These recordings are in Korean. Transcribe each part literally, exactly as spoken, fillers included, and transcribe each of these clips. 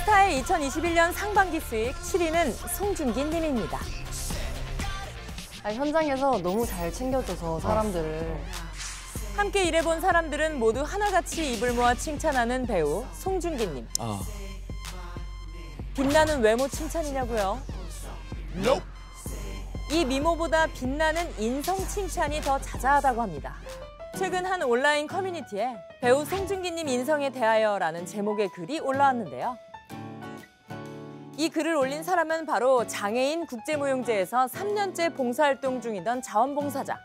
스타의 이천이십일 년 상반기 수익 칠 위는 송중기 님입니다. 아, 현장에서 너무 잘 챙겨줘서 사람들을. 함께 일해본 사람들은 모두 하나같이 입을 모아 칭찬하는 배우 송중기 님. 아. 빛나는 외모 칭찬이냐고요? Nope. 이 미모보다 빛나는 인성 칭찬이 더 자자하다고 합니다. 최근 한 온라인 커뮤니티에 배우 송중기 님 인성에 대하여라는 제목의 글이 올라왔는데요. 이 글을 올린 사람은 바로 장애인 국제무용제에서 삼 년째 봉사활동 중이던 자원봉사자.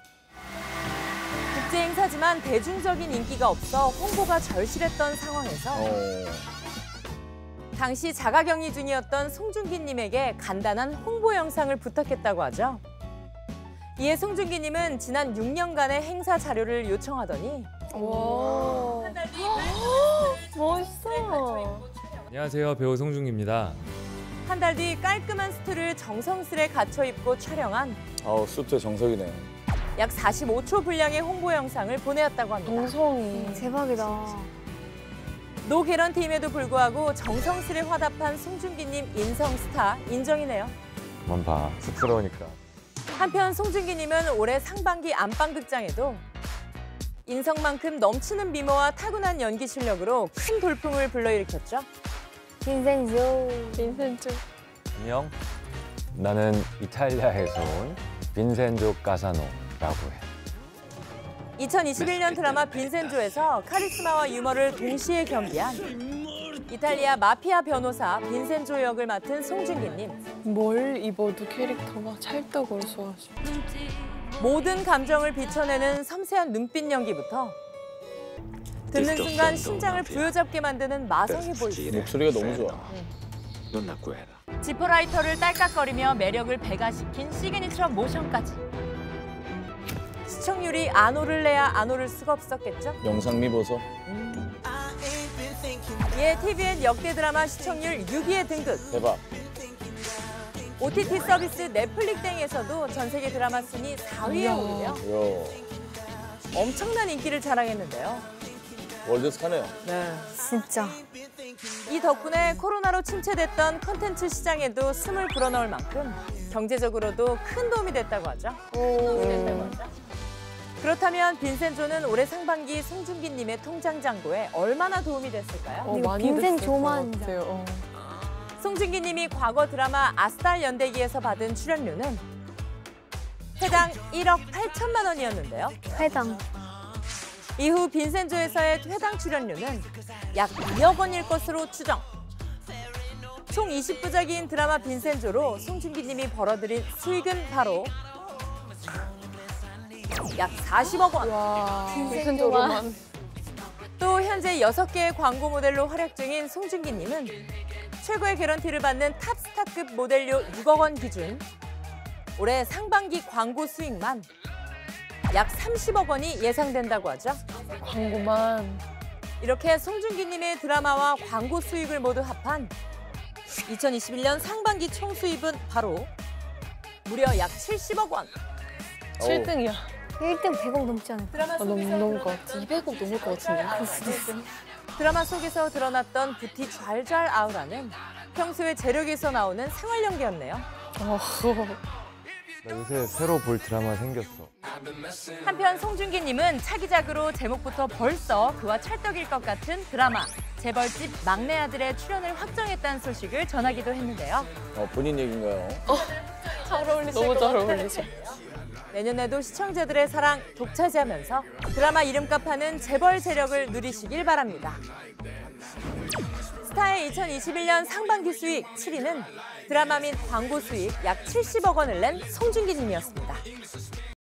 국제행사지만 대중적인 인기가 없어 홍보가 절실했던 상황에서 어. 당시 자가격리 중이었던 송중기 님에게 간단한 홍보 영상을 부탁했다고 하죠. 이에 송중기 님은 지난 육 년간의 행사 자료를 요청하더니 와. 한 달 뒤 멋있어. 안녕하세요, 배우 송중기입니다. 한 달 뒤 깔끔한 수트를 정성스레 갖춰 입고 촬영한 아우, 수트의 정석이네. 약 사십오 초 분량의 홍보 영상을 보내왔다고 합니다. 정성이. 대박이다. 노 개런티임에도 불구하고 정성스레 화답한 송중기 님 인성 스타 인정이네요. 그만 봐, 쑥스러우니까. 한편 송중기 님은 올해 상반기 안방극장에도 인성만큼 넘치는 미모와 타고난 연기 실력으로 큰 돌풍을 불러일으켰죠. 빈센조. 빈센조. 안녕. 나는 이탈리아에서 온 빈센조 까사노라고 해. 이천이십일 년 드라마 빈센조에서 카리스마와 유머를 동시에 겸비한 이탈리아 마피아 변호사 빈센조 역을 맡은 송중기 님. 뭘 입어도 캐릭터가 찰떡으로 좋아서. 모든 감정을 비춰내는 섬세한 눈빛 연기부터 듣는 순간 심장을 부여잡게 만드는 마성의 보이스. 목소리가 너무 좋아. 지퍼라이터를 딸깍거리며 매력을 배가시킨 시그니처 모션까지. 시청률이 안 오를래야 안 오를 수가 없었겠죠? 영상 미보소. 이에 티비엔 역대 드라마 시청률 육 위에 등극. 대박. 오티티 서비스 넷플릭땡에서도 전 세계 드라마 순위 사 위에 오르며 요. 엄청난 인기를 자랑했는데요. 월드스타네요. 네. 진짜. 이 덕분에 코로나로 침체됐던 콘텐츠 시장에도 숨을 불어넣을 만큼 경제적으로도 큰 도움이 됐다고 하죠. 도움이 됐다고 하죠. 그렇다면 빈센조는 올해 상반기 송중기 님의 통장 잔고에 얼마나 도움이 됐을까요? 어, 이거 많이 빈센 됐을 것 조만 같아요. 어. 송중기 님이 과거 드라마 아스달 연대기에서 받은 출연료는 해당 일억 팔천만 원이었는데요. 회당. 이후 빈센조에서의 회당 출연료는 약 이억 원일 것으로 추정. 총 이십 부작인 드라마 빈센조로 송중기 님이 벌어들인 수익은 바로 약 사십억 원. 와. 빈센조만. 또 현재 여섯 개의 광고 모델로 활약 중인 송중기 님은 최고의 개런티를 받는 탑스타급 모델료 육억 원 기준 올해 상반기 광고 수익만 약 삼십억 원이 예상된다고 하죠. 광고만. 이렇게 송중기 님의 드라마와 광고 수익을 모두 합한 이천이십일 년 상반기 총 수입은 바로 무려 약 칠십억 원. 칠 등이야. 일 등 백억 넘지 않을까? 드라마 아, 너무 속에서 넘을 것 같아. 이백억 넘을 것 같은데. 그럴 수도 있어. 드라마 속에서 드러났던 뷰티 좔좔 아우라는 평소에 재력에서 나오는 생활 연기였네요. 어. 나 요새 새로 볼 드라마 생겼어. 한편 송중기 님은 차기작으로 제목부터 벌써 그와 찰떡일 것 같은 드라마 재벌집 막내 아들의 출연을 확정했다는 소식을 전하기도 했는데요. 어, 본인 얘기인가요? 잘 어울리실 너무 것 잘 같아요. 어울리죠. 내년에도 시청자들의 사랑 독차지하면서 드라마 이름값 하는 재벌 재력을 누리시길 바랍니다. 스타의 이천이십일 년 상반기 수익 칠 위는 드라마 및 광고 수익 약 칠십억 원을 낸 송중기 님이었습니다.